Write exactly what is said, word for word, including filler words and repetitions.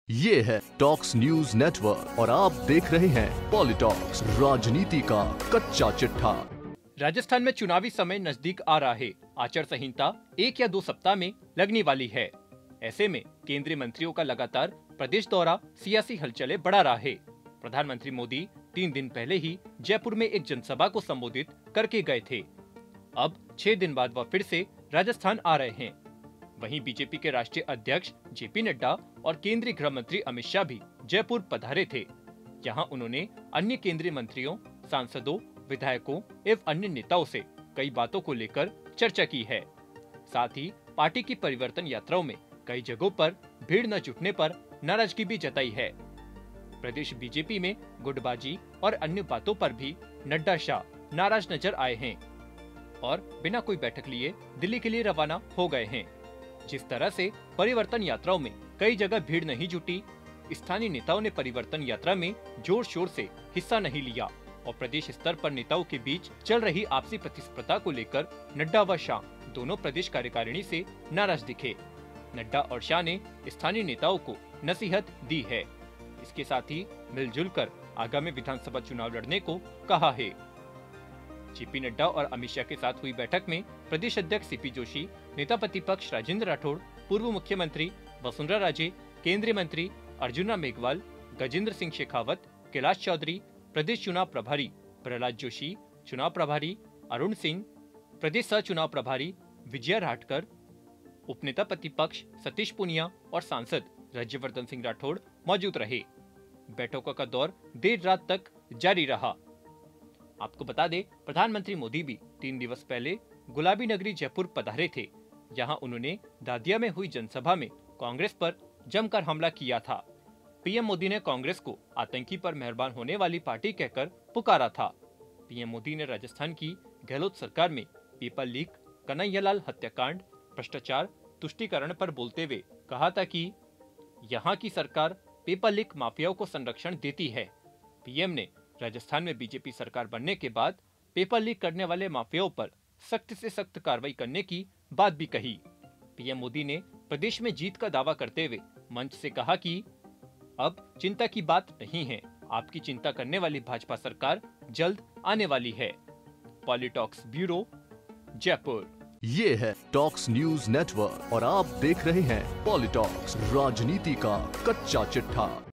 ये है talks news network और आप देख रहे हैं पॉलिटॉक्स, राजनीति का कच्चा चिट्ठा। राजस्थान में चुनावी समय नजदीक आ रहा है। आचार संहिता एक या दो सप्ताह में लगने वाली है। ऐसे में केंद्रीय मंत्रियों का लगातार प्रदेश दौरा सियासी हलचलें बढ़ा रहा है। प्रधानमंत्री मोदी तीन दिन पहले ही जयपुर में एक जनसभा को संबोधित करके गए थे। अब छह दिन बाद वह फिर से राजस्थान आ रहे हैं। वहीं बीजेपी के राष्ट्रीय अध्यक्ष जेपी नड्डा और केंद्रीय गृह मंत्री अमित शाह भी जयपुर पधारे थे। यहाँ उन्होंने अन्य केंद्रीय मंत्रियों, सांसदों, विधायकों एवं अन्य नेताओं से कई बातों को लेकर चर्चा की है। साथ ही पार्टी की परिवर्तन यात्राओं में कई जगहों पर भीड़ न जुटने पर नाराजगी भी जताई है। प्रदेश बीजेपी में गुटबाजी और अन्य बातों पर भी नड्डा शाह नाराज नजर आए हैं और बिना कोई बैठक लिए दिल्ली के लिए रवाना हो गए हैं। जिस तरह से परिवर्तन यात्राओं में कई जगह भीड़ नहीं जुटी, स्थानीय नेताओं ने परिवर्तन यात्रा में जोर शोर से हिस्सा नहीं लिया और प्रदेश स्तर पर नेताओं के बीच चल रही आपसी प्रतिस्पर्धा को लेकर नड्डा व शाह दोनों प्रदेश कार्यकारिणी से नाराज दिखे। नड्डा और शाह ने स्थानीय नेताओं को नसीहत दी है। इसके साथ ही मिलजुल कर आगामी विधानसभा चुनाव लड़ने को कहा है। जेपी नड्डा और अमित शाह के साथ हुई बैठक में प्रदेश अध्यक्ष सीपी जोशी, नेता प्रतिपक्ष राजेंद्र राठौड़, पूर्व मुख्यमंत्री वसुंधरा राजे, केंद्रीय मंत्री अर्जुन राम मेघवाल, गजेंद्र सिंह शेखावत, कैलाश चौधरी, प्रदेश चुनाव प्रभारी प्रहलाद जोशी, चुनाव प्रभारी अरुण सिंह, प्रदेश सह चुनाव प्रभारी विजया राठकर, उपनेता प्रतिपक्ष सतीश पुनिया और सांसद राज्यवर्धन सिंह राठौड़ मौजूद रहे। बैठकों का दौर देर रात तक जारी रहा। आपको बता दें, प्रधानमंत्री मोदी भी तीन दिवस पहले गुलाबी नगरी जयपुर पधारे थे। यहां उन्होंने दादिया में हुई जनसभा में कांग्रेस पर जमकर हमला किया था। पीएम मोदी ने कांग्रेस को आतंकी पर मेहरबान होने वाली पार्टी कहकर पुकारा था। पीएम मोदी ने राजस्थान की गहलोत सरकार में पेपर लीक, कन्हैयालाल हत्याकांड, भ्रष्टाचार, तुष्टीकरण पर बोलते हुए कहा था कि यहाँ की सरकार पेपर लीक माफियाओं को संरक्षण देती है। पीएम ने राजस्थान में बीजेपी सरकार बनने के बाद पेपर लीक करने वाले माफियाओं पर सख्त से सख्त कार्रवाई करने की बात भी कही। पीएम मोदी ने प्रदेश में जीत का दावा करते हुए मंच से कहा कि अब चिंता की बात नहीं है, आपकी चिंता करने वाली भाजपा सरकार जल्द आने वाली है। Politalks bureau, Jaipur. ये है टॉक्स न्यूज नेटवर्क और आप देख रहे हैं पॉलिटॉक्स, राजनीति का कच्चा चिट्ठा।